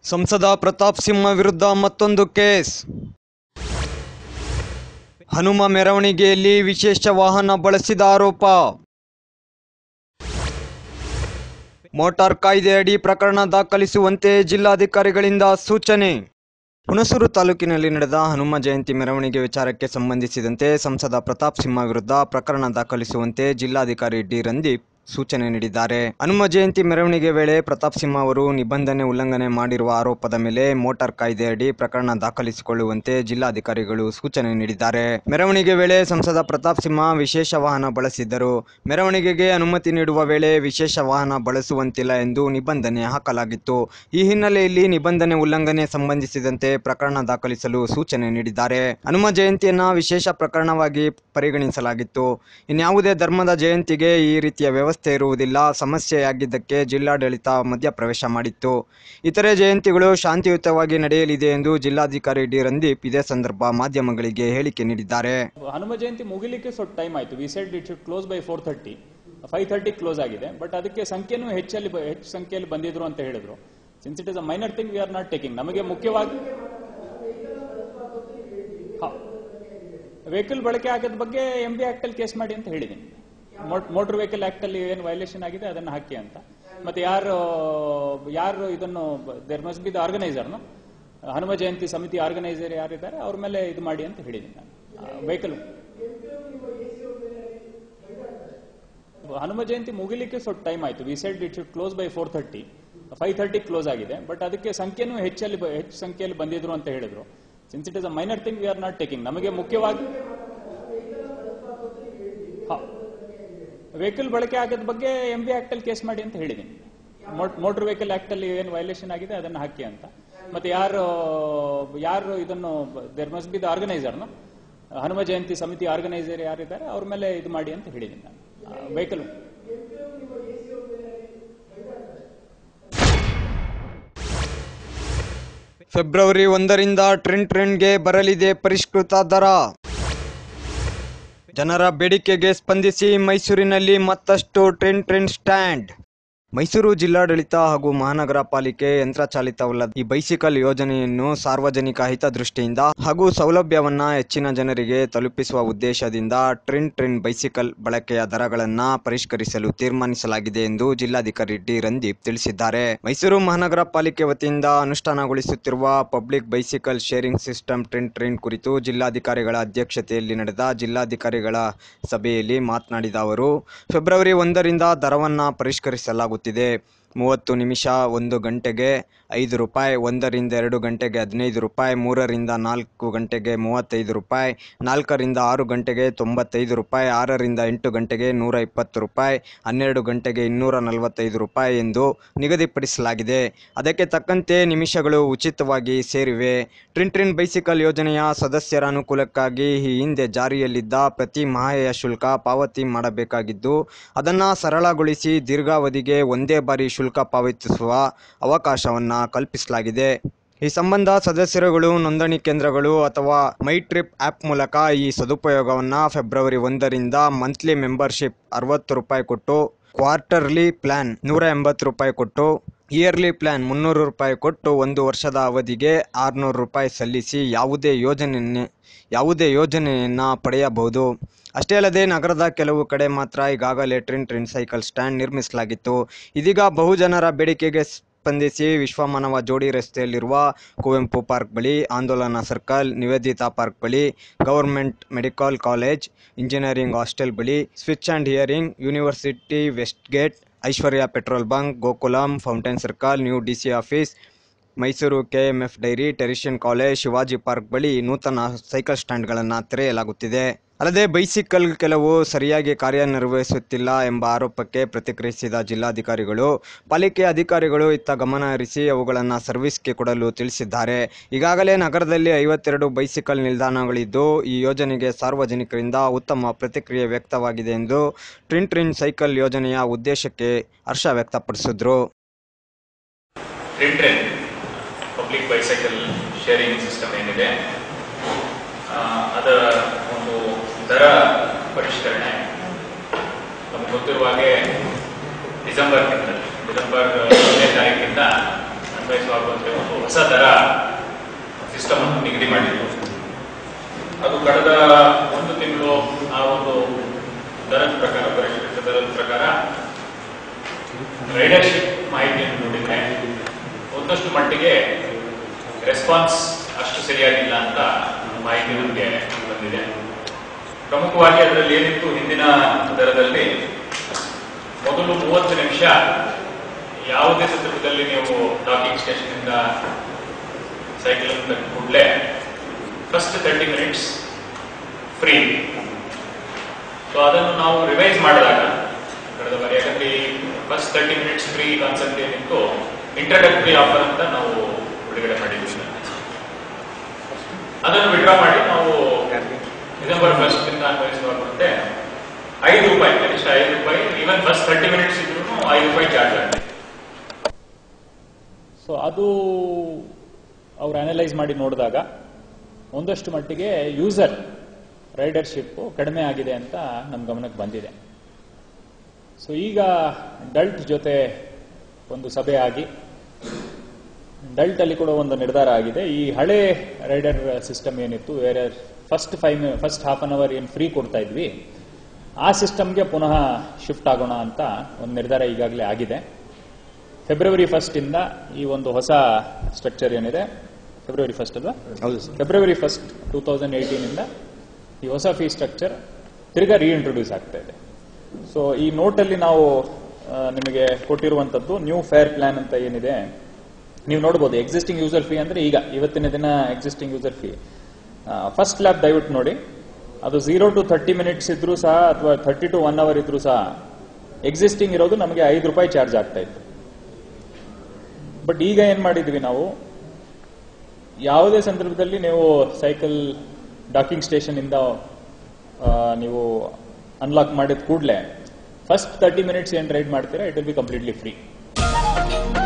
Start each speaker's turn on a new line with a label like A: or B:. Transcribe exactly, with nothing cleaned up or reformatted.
A: ಸಂಸದ ಪ್ರತಾಪ್ ಸಿಂಹ ವಿರುದ್ಧ ಮತ್ತೊಂದು ಕೇಸ್. ಹನುಮ ಮೆರವಣಿಗೆಯಲ್ಲಿ ವಿಶೇಷ ವಾಹನ ಬಳಸಿದ ಆರೋಪ. ಮೋಟಾರ್ ಕಾಯ್ದೆಯಡಿ ಪ್ರಕರಣ ದಾಖಲಿಸುವಂತೆ ಜಿಲ್ಲಾಧಿಕಾರಿಗಳಿಂದ ಸೂಚನೆ. ಹುಣಸೂರು ತಾಲೂಕಿನಲ್ಲಿ ನಡೆದ ಹನುಮ ಜಯಂತಿ ಮೆರವಣಿಗೆ ವಿಚಾರಕ್ಕೆ ಸಂಬಂಧಿಸಿದಂತೆ ಸಂಸದ ಪ್ರತಾಪ್ ಸಿಂಹ ವಿರುದ್ಧ ಪ್ರಕರಣ ದಾಖಲಿಸುವಂತೆ ಜಿಲ್ಲಾಧಿಕಾರಿ ಡಿ ರಂದೀಪ್ ಸೂಚನೆ ನೀಡಿದ್ದಾರೆ. ಹನುಮ ಜಯಂತಿ ಮೆರವಣಿಗೆ ವೇಳೆ ಪ್ರತಾಪ್ ಸಿಂಹ ಅವರು ನಿಬಂಧನೆ ಉಲ್ಲಂಘನೆ ಮಾಡಿರುವ ಆರೋಪದ ಮೇಲೆ ಮೋಟಾರ್ ಕಾಯ್ದೆಯಡಿ ಪ್ರಕರಣ ದಾಖಲಿಸಿಕೊಳ್ಳುವಂತೆ ಜಿಲ್ಲಾಧಿಕಾರಿಗಳು ಸೂಚನೆ ನೀಡಿದ್ದಾರೆ. ಮೆರವಣಿಗೆ ವೇಳೆ ಸಂಸದ ಪ್ರತಾಪ್ ಸಿಂಹ ವಿಶೇಷ ವಾಹನ ಬಳಸಿದ್ದರು. ಮೆರವಣಿಗೆಗೆ ಅನುಮತಿ ನೀಡುವ ವೇಳೆ ವಿಶೇಷ ವಾಹನ ಬಳಸುವಂತಿಲ್ಲ ಎಂದು ನಿಬಂಧನೆ ಹಾಕಲಾಗಿತ್ತು. ಈ ಹಿನ್ನೆಲೆಯಲ್ಲಿ ನಿಬಂಧನೆ ಉಲ್ಲಂಘನೆ ಸಂಬಂಧಿಸಿದಂತೆ ಪ್ರಕರಣ ದಾಖಲಿಸಲು ಸೂಚನೆ ನೀಡಿದ್ದಾರೆ. ಹನುಮ ಜಯಂತಿಯನ್ನ ವಿಶೇಷ ಪ್ರಕರಣವಾಗಿ ಪರಿಗಣಿಸಲಾಗಿತ್ತು. ಇನ್ಯಾವುದೇ ಧರ್ಮದ ಜಯಂತಿಗೆ ಈ ರೀತಿಯ ವ್ಯವಸ್ಥೆ ಇರುವುದಿಲ್ಲ. ಸಮಸ್ಯೆಯಾಗಿದ್ದಕ್ಕೆ ಜಿಲ್ಲಾಡಳಿತ ಮಧ್ಯಪ್ರವೇಶ ಮಾಡಿತ್ತು. ಇತರೆ ಜಯಂತಿಗಳು ಶಾಂತಿಯುತವಾಗಿ ನಡೆಯಲಿದೆ ಎಂದು ಜಿಲ್ಲಾಧಿಕಾರಿ ಡಿ ರಂದೀಪ್ ಇದೇ ಸಂದರ್ಭ ಮಾಧ್ಯಮಗಳಿಗೆ ಹೇಳಿಕೆ ನೀಡಿದ್ದಾರೆ.
B: ಹನುಮ ಜಯಂತಿ ಮುಗಿಲಿಕ್ಕೆ ಸ್ವಲ್ಪ ಟೈಮ್ ಆಯಿತು. We said it should close by four thirty five thirty close ಆಗಿದೆ. ಬಟ್ ಅದಕ್ಕೆ ಸಂಖ್ಯೆನೂ ಹೆಚ್ಚಲ್ಲಿ ಹೆಚ್ಚು ಸಂಖ್ಯೆಯಲ್ಲಿ ಬಂದಿದ್ರು ಅಂತ ಹೇಳಿದ್ರು. Since it is a minor thing we are not taking. ನಮಗೆ ಮುಖ್ಯವಾಗಿ ವೆಹಿಕಲ್ ಬಳಕೆ ಆಗದ ಬಗ್ಗೆ ಎಂ ಬಿ ಆಕ್ಟ್ ಅಲ್ಲಿ ಕೇಸ್ ಮಾಡಿ ಅಂತ ಹೇಳಿದ್ದೀನಿ. ಮೋಟರ್ ವೆಹಿಕಲ್ ಆಕ್ಟ್ ಅಲ್ಲಿ ಏನು ವೈಲೇಷನ್ ಆಗಿದೆ ಅದನ್ನು ಹಾಕಿ ಅಂತ. ಮತ್ತೆ ಯಾರು ಯಾರು ಇದನ್ನು ದೇರ್ ಮಸ್ಟ್ ಬಿ ದ ಆರ್ಗನೈಸರ್ನು ಹನುಮ ಜಯಂತಿ ಸಮಿತಿ ಆರ್ಗನೈಸರ್ ಯಾರಿದ್ದಾರೆ ಅವ್ರ ಮೇಲೆ ಇದು ಮಾಡಿ ಅಂತ ಹೇಳಿದ್ದೀನಿ ನಾನು. ವೆಹಿಕಲ್ ಹನುಮ ಜಯಂತಿ ಮುಗಿಲಿಕ್ಕೆ ಸ್ವಲ್ಪ ಟೈಮ್ ಆಯಿತು. We said it should close by four thirty five thirty close ಆಗಿದೆ. ಬಟ್ ಅದಕ್ಕೆ ಸಂಖ್ಯೆನೂ ಹೆಚ್ಚಲ್ಲಿ ಹೆಚ್ಚು ಸಂಖ್ಯೆಯಲ್ಲಿ ಬಂದಿದ್ರು ಅಂತ ಹೇಳಿದ್ರು. Since it is a minor thing we are not taking. ನಮಗೆ ಮುಖ್ಯವಾಗಿ ವೆಹಿಕಲ್ ಬಳಕೆ ಆಗದ ಬಗ್ಗೆ ಎಂ ಬಿ ಆಕ್ಟ್ ಅಲ್ಲಿ ಕೇಸ್ ಮಾಡಿ ಅಂತ ಹೇಳಿದ್ದೀನಿ. ಮೋಟರ್ ವೆಹಿಕಲ್ ಆಕ್ಟ್ ಅಲ್ಲಿ ಏನು ವೈಲೇಷನ್ ಆಗಿದೆ ಅದನ್ನು ಹಾಕಿ ಅಂತ. ಮತ್ತೆ ಯಾರು ಯಾರು ಇದನ್ನು ದೇರ್ ಮಸ್ಟ್ ಬಿ ದ ಆರ್ಗನೈಸರ್ನು ಹನುಮ ಜಯಂತಿ ಸಮಿತಿ ಆರ್ಗನೈಸರ್ ಯಾರಿದ್ದಾರೆ ಅವ್ರ ಮೇಲೆ ಇದು ಮಾಡಿ ಅಂತ ಹೇಳಿದ್ದೀನಿ ನಾನು. ವೆಹಿಕಲ್
A: ಫೆಬ್ರವರಿ ಒಂದರಿಂದ ಟ್ರೆಂಡ್ ಟ್ರೆಂಡ್ಗೆ ಬರಲಿದೆ ಪರಿಷ್ಕೃತ ದರ. ಜನರ ಬೇಡಿಕೆಗೆ ಸ್ಪಂದಿಸಿ ಮೈಸೂರಿನಲ್ಲಿ ಮತ್ತಷ್ಟು ಟ್ರೆಂಡ್ ಟ್ರೆಂಡ್ ಸ್ಟ್ಯಾಂಡ್. ಮೈಸೂರು ಜಿಲ್ಲಾಡಳಿತ ಹಾಗೂ ಮಹಾನಗರ ಪಾಲಿಕೆ ಯಂತ್ರಚಾಲಿತವಲ್ಲದ ಈ ಬೈಸಿಕಲ್ ಯೋಜನೆಯನ್ನು ಸಾರ್ವಜನಿಕ ಹಿತದೃಷ್ಟಿಯಿಂದ ಹಾಗೂ ಸೌಲಭ್ಯವನ್ನ ಹೆಚ್ಚಿನ ಜನರಿಗೆ ತಲುಪಿಸುವ ಉದ್ದೇಶದಿಂದ ಟ್ರೆಂಡ್ ಟ್ರೆಂಡ್ ಬೈಸಿಕಲ್ ಬಳಕೆಯ ದರಗಳನ್ನು ಪರಿಷ್ಕರಿಸಲು ತೀರ್ಮಾನಿಸಲಾಗಿದೆ ಎಂದು ಜಿಲ್ಲಾಧಿಕಾರಿ ಡಿ ರಂದೀಪ್ ತಿಳಿಸಿದ್ದಾರೆ. ಮೈಸೂರು ಮಹಾನಗರ ಪಾಲಿಕೆ ವತಿಯಿಂದ ಅನುಷ್ಠಾನಗೊಳಿಸುತ್ತಿರುವ public bicycle sharing system Trin Trin ಕುರಿತು ಜಿಲ್ಲಾಧಿಕಾರಿಗಳ ಅಧ್ಯಕ್ಷತೆಯಲ್ಲಿ ನಡೆದ ಜಿಲ್ಲಾಧಿಕಾರಿಗಳ ಸಭೆಯಲ್ಲಿ ಮಾತನಾಡಿದ ಅವರು, ಫೆಬ್ರವರಿ ಒಂದರಿಂದ ದರವನ್ನ ಪರಿಷ್ಕರಿಸಲಾಗುತ್ತಿದೆ. ಮೂವತ್ತು ನಿಮಿಷ ಒಂದು ಗಂಟೆಗೆ ಐದು ರೂಪಾಯಿ, ಒಂದರಿಂದ ಎರಡು ಗಂಟೆಗೆ ಹದಿನೈದು ರೂಪಾಯಿ, ಮೂರರಿಂದ ನಾಲ್ಕು ಗಂಟೆಗೆ ಮೂವತ್ತೈದು ರೂಪಾಯಿ, ನಾಲ್ಕರಿಂದ ಆರು ಗಂಟೆಗೆ ತೊಂಬತ್ತೈದು ರೂಪಾಯಿ, ಆರರಿಂದ ಎಂಟು ಗಂಟೆಗೆ ನೂರ ಇಪ್ಪತ್ತು ರೂಪಾಯಿ, ಹನ್ನೆರಡು ಗಂಟೆಗೆ ಇನ್ನೂರ ನಲವತ್ತೈದು ರೂಪಾಯಿ ಎಂದು ನಿಗದಿಪಡಿಸಲಾಗಿದೆ. ಅದಕ್ಕೆ ತಕ್ಕಂತೆ ನಿಮಿಷಗಳು ಉಚಿತವಾಗಿ ಸೇರಿವೆ. ಟ್ರೆಂಡ್ ಟ್ರೆಂಡ್ ಬೈಸಿಕಲ್ ಯೋಜನೆಯ ಸದಸ್ಯರ ಅನುಕೂಲಕ್ಕಾಗಿ ಈ ಹಿಂದೆ ಜಾರಿಯಲ್ಲಿದ್ದ ಪ್ರತಿ ಮಾಹೆಯ ಶುಲ್ಕ ಪಾವತಿ ಮಾಡಬೇಕಾಗಿದ್ದು ಅದನ್ನು ಸರಳಗೊಳಿಸಿ ದೀರ್ಘಾವಧಿಗೆ ಒಂದೇ ಬಾರಿ ಶುಲ್ಕ ಪಾವತಿಸುವ ಅವಕಾಶವನ್ನು ಕಲ್ಪಿಸಲಾಗಿದೆ. ಈ ಸಂಬಂಧ ಸದಸ್ಯರುಗಳು ನೋಂದಣಿ ಕೇಂದ್ರಗಳು ಅಥವಾ ಮೈ ಟ್ರಿಪ್ ಆ್ಯಪ್ ಮೂಲಕ ಈ ಸದುಪಯೋಗವನ್ನು ಫೆಬ್ರವರಿ ಒಂದರಿಂದ ಮಂತ್ಲಿ ಮೆಂಬರ್ಶಿಪ್ ಅರವತ್ತು ರೂಪಾಯಿ ಕೊಟ್ಟು, ಕ್ವಾರ್ಟರ್ಲಿ ಪ್ಲಾನ್ ನೂರ ಎಂಬತ್ತು ರೂಪಾಯಿ ಕೊಟ್ಟು, ಇಯರ್ಲಿ ಪ್ಲಾನ್ ಮುನ್ನೂರು ರೂಪಾಯಿ ಕೊಟ್ಟು ಒಂದು ವರ್ಷದ ಅವಧಿಗೆ ಆರುನೂರು ರೂಪಾಯಿ ಸಲ್ಲಿಸಿ ಯಾವುದೇ ಯೋಜನೆ ಯಾವುದೇ ಯೋಜನೆಯನ್ನು ಪಡೆಯಬಹುದು. ಅಷ್ಟೇ ಅಲ್ಲದೆ ನಗರದ ಕೆಲವು ಕಡೆ ಮಾತ್ರ ಈಗಾಗಲೇ ಟ್ರೆಂಡ್ ಟ್ರೆಂಡ್ ಸೈಕಲ್ ಸ್ಟ್ಯಾಂಡ್ ನಿರ್ಮಿಸಲಾಗಿತ್ತು. ಇದೀಗ ಬಹುಜನರ ಬೇಡಿಕೆಗೆ ಸ್ಪಂದಿಸಿ ವಿಶ್ವಮಾನವ ಜೋಡಿ ರಸ್ತೆಯಲ್ಲಿರುವ ಕುವೆಂಪು ಪಾರ್ಕ್ ಬಳಿ, ಆಂದೋಲನ ಸರ್ಕಲ್, ನಿವೇದಿತಾ ಪಾರ್ಕ್ ಬಳಿ, government medical college, engineering hostel ಬಳಿ, ಸ್ವಿಚ್ and hearing, university west gate, Aishwarya petrol bunk, Gokulam, fountain circle, new D C office, Mysuru K M F dairy, Teresian college, Shivaji park ಬಳಿ ನೂತನ ಸೈಕಲ್ ಸ್ಟ್ಯಾಂಡ್ಗಳನ್ನು ತೆರೆಯಲಾಗುತ್ತಿದೆ. ಅಲ್ಲದೆ ಬೈಸಿಕಲ್ ಕೆಲವು ಸರಿಯಾಗಿ ಕಾರ್ಯನಿರ್ವಹಿಸುತ್ತಿಲ್ಲ ಎಂಬ ಆರೋಪಕ್ಕೆ ಪ್ರತಿಕ್ರಿಯಿಸಿದ ಜಿಲ್ಲಾಧಿಕಾರಿಗಳು, ಪಾಲಿಕೆ ಅಧಿಕಾರಿಗಳು ಇತ್ತ ಗಮನ ಹರಿಸಿ ಅವುಗಳನ್ನು ಸರ್ವಿಸ್ಗೆ ಕೊಡಲು ತಿಳಿಸಿದ್ದಾರೆ. ಈಗಾಗಲೇ ನಗರದಲ್ಲಿ ಐವತ್ತೆರಡು ಬೈಸಿಕಲ್ ನಿಲ್ದಾಣಗಳಿದ್ದು ಈ ಯೋಜನೆಗೆ ಸಾರ್ವಜನಿಕರಿಂದ ಉತ್ತಮ ಪ್ರತಿಕ್ರಿಯೆ ವ್ಯಕ್ತವಾಗಿದೆ ಎಂದು ಟ್ರೆಂಡ್ ಟ್ರೆಂಡ್ ಸೈಕಲ್ ಯೋಜನೆಯ ಉದ್ದೇಶಕ್ಕೆ ಹರ್ಷ ವ್ಯಕ್ತಪಡಿಸಿದರು.
C: ಪಬ್ಲಿಕ್ ಬೈಸೈಕಲ್ ಶೇರಿಂಗ್ ಸಿಸ್ಟಮ್ ಏನಿದೆ ಅದರ ಒಂದು ದರ ಪರಿಷ್ಕರಣೆ ನಮಗೆ ಗೊತ್ತಿರುವ ಹಾಗೆ ಡಿಸೆಂಬರ್ ತಿಂಗಳಲ್ಲಿ ಡಿಸೆಂಬರ್ ಒಂದನೇ ತಾರೀಕಿಂದ ಅನ್ವಯಿಸುವಂತೆ ಒಂದು ಹೊಸ ದರ ಸಿಸ್ಟಮ್ ಅನ್ನು ನಿಗದಿ ಮಾಡಿದ್ರು. ಅದು ಕಳೆದ ಒಂದು ತಿಂಗಳು ಆ ಒಂದು ದರದ ಪ್ರಕಾರ, ಪರಿಷ್ಕೃತ ದರದ ಪ್ರಕಾರ ರೈಡರ್ಶಿಪ್ ಮಾಹಿತಿಯನ್ನು ನೋಡಿದ್ರೆ ಒಂದಷ್ಟು ಮಟ್ಟಿಗೆ ರೆಸ್ಪಾನ್ಸ್ ಅಷ್ಟು ಸರಿಯಾಗಿಲ್ಲ ಅಂತ ಮಾಹಿತಿ ನಮಗೆ ಬಂದಿದೆ. ಪ್ರಮುಖವಾಗಿ ಅದರಲ್ಲಿ ಏನಿತ್ತು, ಹಿಂದಿನ ದರದಲ್ಲಿ ಮೊದಲು ಮೂವತ್ತು ನಿಮಿಷ ಯಾವುದೇ ಸಂದರ್ಭದಲ್ಲಿ ನೀವು ಡಾಕಿಂಗ್ ಸ್ಟೇಷನ್ ಇಂದ ಸೈಕಲ್ ಅನ್ನು ಕೂಡಲೇ first thirty minutes free. So ಅದನ್ನು ನಾವು ರಿವೈಸ್ ಮಾಡಿದಾಗ ಕಳೆದ ಬಾರಿ, ಯಾಕಂದ್ರೆ first thirty minutes free concept ಏನಿತ್ತು ಇಂಟ್ರಡಕ್ಟರಿ ಆಫರ್ ಅಂತ ನಾವು ಬಿಡುಗಡೆ ಮಾಡಿದ್ವಿ. ಅದನ್ನು ವಿಡ್ರಾ ಮಾಡಿ ನಾವು ಡಿಸೆಂಬರ್ ಫಸ್ಟ್ ಇಂದ ಅನ್ವಯಿಸುವಂತೆ ಐದು ರೂಪಾಯಿ ಕನಿಷ್ಠ ಐದು ರೂಪಾಯಿ ಈವನ್ ಫಸ್ಟ್ ತರ್ಟಿ ಮಿನಿಟ್ಸ್ ಇದ್ರೂ ಐದು ರೂಪಾಯಿ ಚಾರ್ಜ್ ಆಗುತ್ತೆ.
B: ಸೊ ಅದು ಅವ್ರು ಅನಲೈಸ್ ಮಾಡಿ ನೋಡಿದಾಗ ಒಂದಷ್ಟು ಮಟ್ಟಿಗೆ ಯೂಸರ್ ರೈಡರ್ಶಿಪ್ ಕಡಿಮೆ ಆಗಿದೆ ಅಂತ ನಮ್ಮ ಗಮನಕ್ಕೆ ಬಂದಿದೆ. ಸೊ ಈಗ ಡಲ್ಟ್ ಜೊತೆ ಒಂದು ಸಭೆ ಆಗಿ ಡಲ್ಟ್ ಅಲ್ಲಿ ಕೂಡ ಒಂದು ನಿರ್ಧಾರ ಆಗಿದೆ. ಈ ಹಳೆ ರೈಡರ್ ಸಿಸ್ಟಮ್ ಏನಿತ್ತು, ಬೇರೆ first five first half an hour ಏನು ಫ್ರೀ ಕೊಡ್ತಾ ಇದ್ವಿ, ಆ ಸಿಸ್ಟಮ್ಗೆ ಪುನಃ ಶಿಫ್ಟ್ ಆಗೋಣ ಅಂತ ಒಂದು ನಿರ್ಧಾರ ಈಗಾಗಲೇ ಆಗಿದೆ. ಫೆಬ್ರವರಿ ಫಸ್ಟ್ ಇಂದ ಈ ಒಂದು ಹೊಸ ಸ್ಟ್ರಕ್ಚರ್ ಏನಿದೆ, ಫೆಬ್ರವರಿ ಫಸ್ಟ್ ಅಲ್ವಾ, February first two thousand eighteen ಇಂದ ಈ ಹೊಸ ಫೀ ಸ್ಟ್ರಕ್ಚರ್ ತಿರ್ಗಾ ರೀಇಂಟ್ರೊಡ್ಯೂಸ್ ಆಗ್ತಾ ಇದೆ. ಸೊ ಈ ನೋಟಲ್ಲಿ ನಾವು ನಿಮಗೆ ಕೊಟ್ಟಿರುವಂತದ್ದು ನ್ಯೂ ಫೇರ್ ಪ್ಲಾನ್ ಅಂತ ಏನಿದೆ, ನೀವು ನೋಡಬಹುದು. ಎಕ್ಸಿಸ್ಟಿಂಗ್ ಯೂಸರ್ ಫೀ ಅಂದ್ರೆ ಈಗ ಇವತ್ತಿನ ದಿನ existing user fee first slab ದಯವಿಟ್ಟು ನೋಡಿ, ಅದು ಝೀರೋ ಟು ಥರ್ಟಿ ಮಿನಿಟ್ಸ್ ಇದ್ರೂ ಸಹ ಅಥವಾ ಥರ್ಟಿ ಟು ಒನ್ ಅವರ್ ಇದ್ರೂ ಸಹ ಎಕ್ಸಿಸ್ಟಿಂಗ್ ಇರೋದು ನಮಗೆ ಐದು ರೂಪಾಯಿ ಚಾರ್ಜ್ ಆಗ್ತಾ ಇತ್ತು. ಬಟ್ ಈಗ ಏನ್ ಮಾಡಿದ್ವಿ ನಾವು, ಯಾವುದೇ ಸಂದರ್ಭದಲ್ಲಿ ನೀವು ಸೈಕಲ್ ಡಾಕಿಂಗ್ ಸ್ಟೇಷನ್ ಇಂದ ನೀವು ಅನ್ಲಾಕ್ ಮಾಡಿದ ಕೂಡಲೇ ಫಸ್ಟ್ ತರ್ಟಿ ಮಿನಿಟ್ಸ್ ಏನ್ ರೈಡ್ ಮಾಡ್ತೀರಾ, it will be completely free.